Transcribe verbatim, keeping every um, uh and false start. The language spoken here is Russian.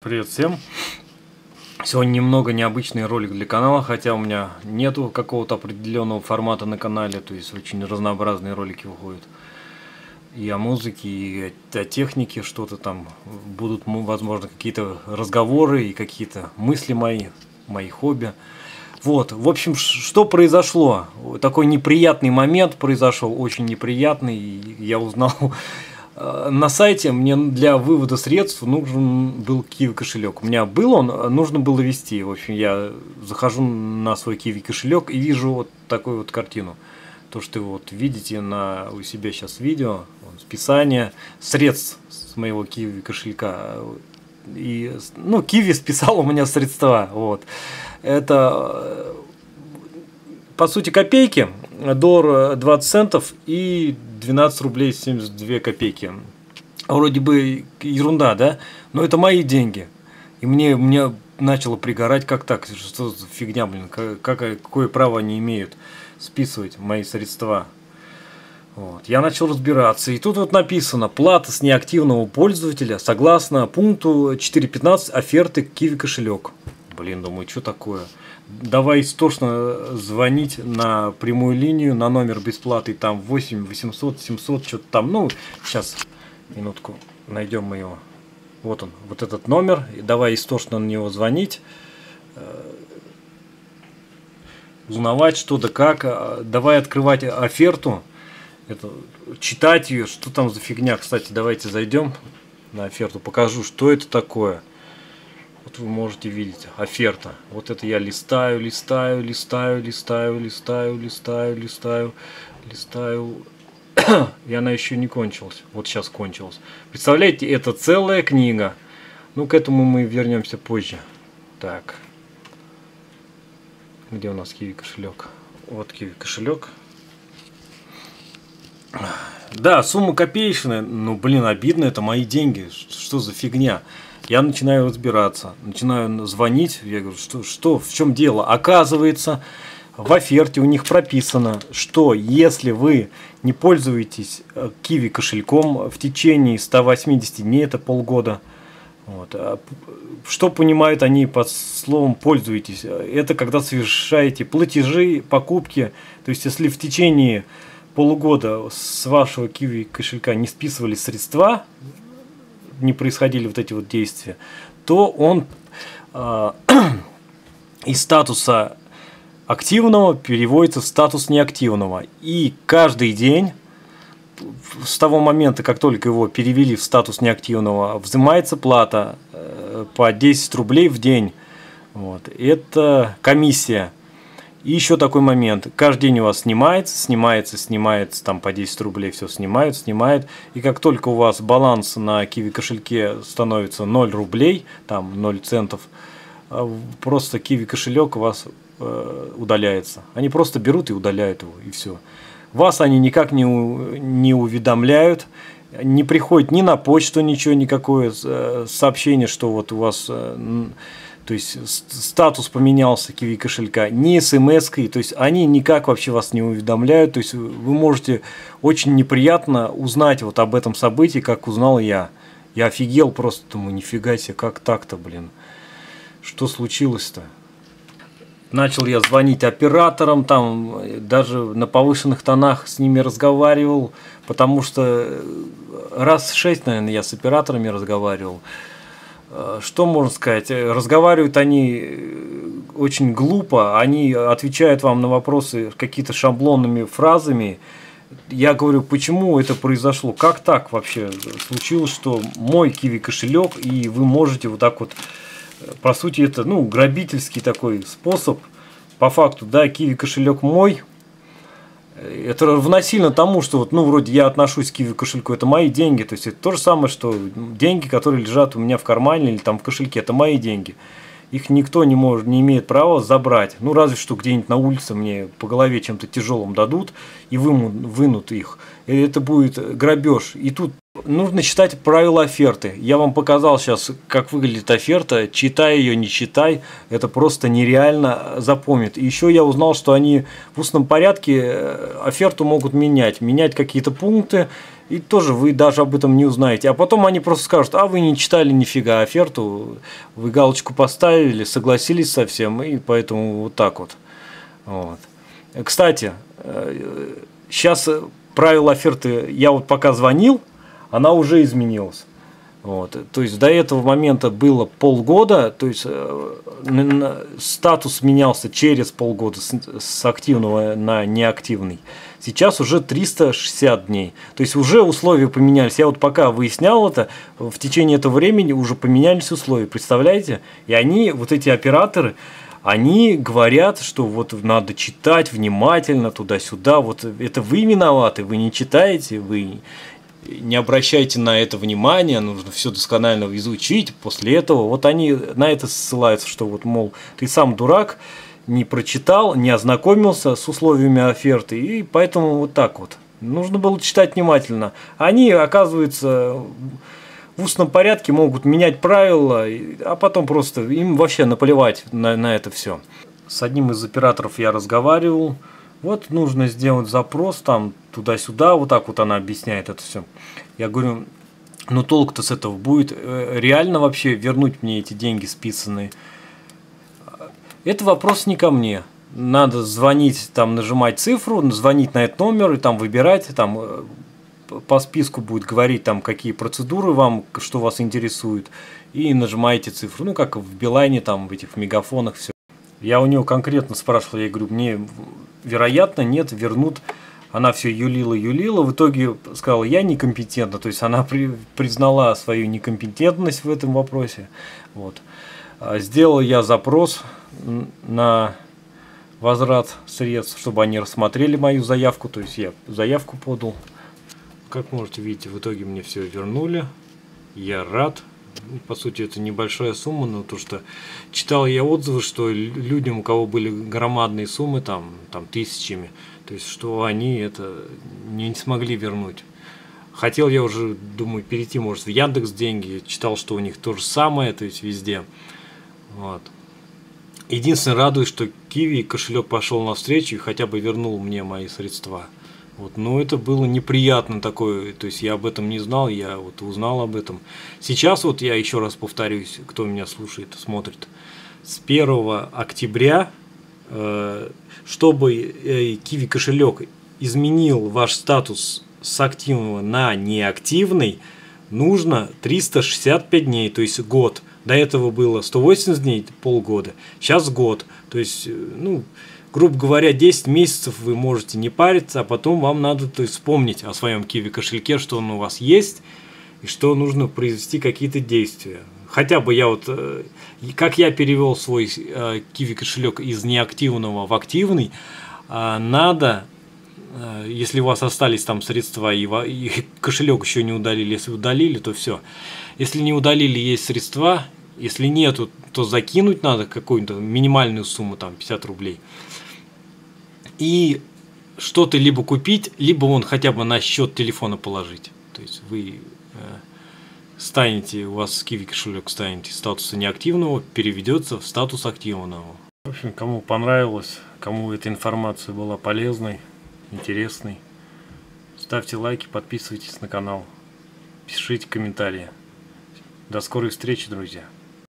Привет всем! Сегодня немного необычный ролик для канала, хотя у меня нету какого-то определенного формата на канале, то есть очень разнообразные ролики выходят. И о музыке, и о технике что-то там. Будут, возможно, какие-то разговоры и какие-то мысли мои, мои хобби. Вот, в общем, что произошло? Такой неприятный момент произошел, очень неприятный. Я узнал... На сайте мне для вывода средств нужен был Киви кошелек. У меня был он, нужно было ввести. В общем, я захожу на свой Киви кошелек и вижу вот такую вот картину. То, что вы вот видите на, у себя сейчас видео, списание средств с моего Киви кошелька. И, ну, Киви списал у меня средства. Вот. Это, по сути, копейки. Доллар двадцать центов и двенадцать рублей семьдесят две копейки. Вроде бы ерунда, да? Но это мои деньги. И мне, мне начало пригорать, как так? Что за фигня, блин? Как, какое право они имеют списывать мои средства? Вот. Я начал разбираться. И тут вот написано: плата с неактивного пользователя согласно пункту четыре пятнадцать оферты Киви кошелек. Блин, думаю, что такое? Давай истошно звонить на прямую линию, на номер бесплатный, там восемь восемьсот семьсот, что-то там. Ну, сейчас, минутку, найдем мы его. Вот он, вот этот номер. И давай истошно на него звонить. Узнавать что да как. Давай открывать оферту. Это, читать ее. Что там за фигня, кстати, давайте зайдем на оферту. Покажу, что это такое. Вот вы можете видеть, оферта. Вот это я листаю, листаю, листаю, листаю, листаю, листаю, листаю, листаю. И она еще не кончилась. Вот сейчас кончилась. Представляете, это целая книга. Ну, к этому мы вернемся позже. Так. Где у нас Киви кошелек? Вот Киви кошелек. Да, сумма копеечная. Ну, блин, обидно, это мои деньги. Что за фигня? Я начинаю разбираться, начинаю звонить, я говорю, что, что, в чем дело? Оказывается, в оферте у них прописано, что если вы не пользуетесь Киви кошельком в течение ста восьмидесяти дней, это полгода, вот, что понимают они под словом «пользуетесь»? Это когда совершаете платежи, покупки, то есть если в течение полугода с вашего Киви кошелька не списывались средства, не происходили вот эти вот действия, то он э, из статуса активного переводится в статус неактивного. И каждый день, с того момента, как только его перевели в статус неактивного, взимается плата э, по десять рублей в день. Вот. Это комиссия. И еще такой момент. Каждый день у вас снимается, снимается, снимается, там по десять рублей все снимают, снимают. И как только у вас баланс на Киви кошельке становится ноль рублей, там ноль центов, просто Киви кошелек у вас э, удаляется. Они просто берут и удаляют его, и все. Вас они никак не, не уведомляют, не приходит ни на почту ничего, никакое сообщение, что вот у вас... Э, то есть статус поменялся Киви кошелька, ни смс-кой, то есть они никак вообще вас не уведомляют, то есть вы можете очень неприятно узнать вот об этом событии, как узнал я. Я офигел просто, думаю, нифига себе, как так-то, блин, что случилось-то? Начал я звонить операторам, там даже на повышенных тонах с ними разговаривал, потому что раз шесть, наверное, я с операторами разговаривал. Что можно сказать? Разговаривают они очень глупо, они отвечают вам на вопросы какие-то шаблонными фразами. Я говорю, почему это произошло? Как так вообще случилось, что мой Киви кошелек, и вы можете вот так вот, по сути, это, ну, грабительский такой способ, по факту, да, Киви кошелек мой. Это равносильно тому, что вот, ну, вроде я отношусь к Киви кошельку, это мои деньги, то есть это то же самое, что деньги, которые лежат у меня в кармане или там в кошельке, это мои деньги. Их никто не может, не имеет права забрать. Ну, разве что где-нибудь на улице мне по голове чем-то тяжелым дадут и выму, вынут их. И это будет грабеж. И тут нужно читать правила оферты. Я вам показал сейчас, как выглядит оферта. Читай ее, не читай. Это просто нереально запомнить. И еще я узнал, что они в устном порядке оферту могут менять. Менять какие-то пункты. И тоже вы даже об этом не узнаете. А потом они просто скажут: а вы не читали нифига оферту, вы галочку поставили, согласились со всем, и поэтому вот так вот. Вот. Кстати, сейчас правило оферты, я вот пока звонил, она уже изменилась. Вот. То есть до этого момента было полгода, то есть э, статус менялся через полгода с, с активного на неактивный. Сейчас уже триста шестьдесят дней. То есть уже условия поменялись. Я вот пока выяснял это, в течение этого времени уже поменялись условия, представляете? И они, вот эти операторы, они говорят, что вот надо читать внимательно туда-сюда. Вот это вы виноваты, вы не читаете, вы не обращайте на это внимания, нужно все досконально изучить. После этого вот они на это ссылаются, что вот, мол, ты сам дурак, не прочитал, не ознакомился с условиями оферты, и поэтому вот так вот. Нужно было читать внимательно. Они, оказывается, в устном порядке могут менять правила, а потом просто им вообще наплевать на, на это все. С одним из операторов я разговаривал. Вот нужно сделать запрос там туда-сюда, вот так вот она объясняет это все. Я говорю: ну толк-то с этого будет, реально вообще вернуть мне эти деньги списанные? Это вопрос не ко мне. Надо звонить, там нажимать цифру, звонить на этот номер и там выбирать, там по списку будет говорить, там какие процедуры вам, что вас интересует, и нажимаете цифру. Ну как в Билайне, там в этих мегафонах все. Я у нее конкретно спрашивал, я говорю: мне вероятно нет, вернут. Она все юлила-юлила, в итоге сказала: я некомпетентна. То есть она при, признала свою некомпетентность в этом вопросе. Вот. Сделал я запрос на возврат средств, чтобы они рассмотрели мою заявку. То есть я заявку подал. Как можете видеть, в итоге мне все вернули. Я рад. По сути, это небольшая сумма, но то, что читал я отзывы, что людям, у кого были громадные суммы, там, там тысячами, то есть, что они это не смогли вернуть. Хотел я уже, думаю, перейти, может, в Яндекс.Деньги, читал, что у них то же самое, то есть везде. Вот. Единственное, радует, что Киви кошелек пошел навстречу и хотя бы вернул мне мои средства. Вот, но это было неприятно такое, то есть я об этом не знал, я вот узнал об этом. Сейчас вот я еще раз повторюсь, кто меня слушает, смотрит, с первого октября, э, чтобы э, Киви кошелек изменил ваш статус с активного на неактивный, нужно триста шестьдесят пять дней, то есть год. До этого было сто восемьдесят дней, полгода, сейчас год, то есть, ну... грубо говоря, десять месяцев вы можете не париться, а потом вам надо, то есть, вспомнить о своем Киви кошельке, что он у вас есть, и что нужно произвести какие-то действия. Хотя бы я вот, как я перевел свой Киви кошелек из неактивного в активный, надо, если у вас остались там средства и кошелек еще не удалили, если удалили, то все. Если не удалили, есть средства, если нету, то закинуть надо какую-то минимальную сумму, там пятьдесят рублей. И что-то либо купить, либо вон хотя бы на счет телефона положить. То есть вы э, станете, у вас Киви кошелек станет из статуса неактивного, переведется в статус активного. В общем, кому понравилось, кому эта информация была полезной, интересной, ставьте лайки, подписывайтесь на канал, пишите комментарии. До скорой встречи, друзья!